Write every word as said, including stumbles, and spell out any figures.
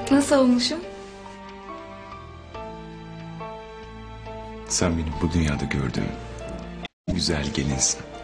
Nasıl olmuşum? Sen benim bu dünyada gördüğüm en güzel gelinsin.